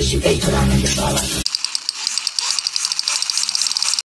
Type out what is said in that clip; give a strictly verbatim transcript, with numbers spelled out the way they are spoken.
是被特朗普给刷了。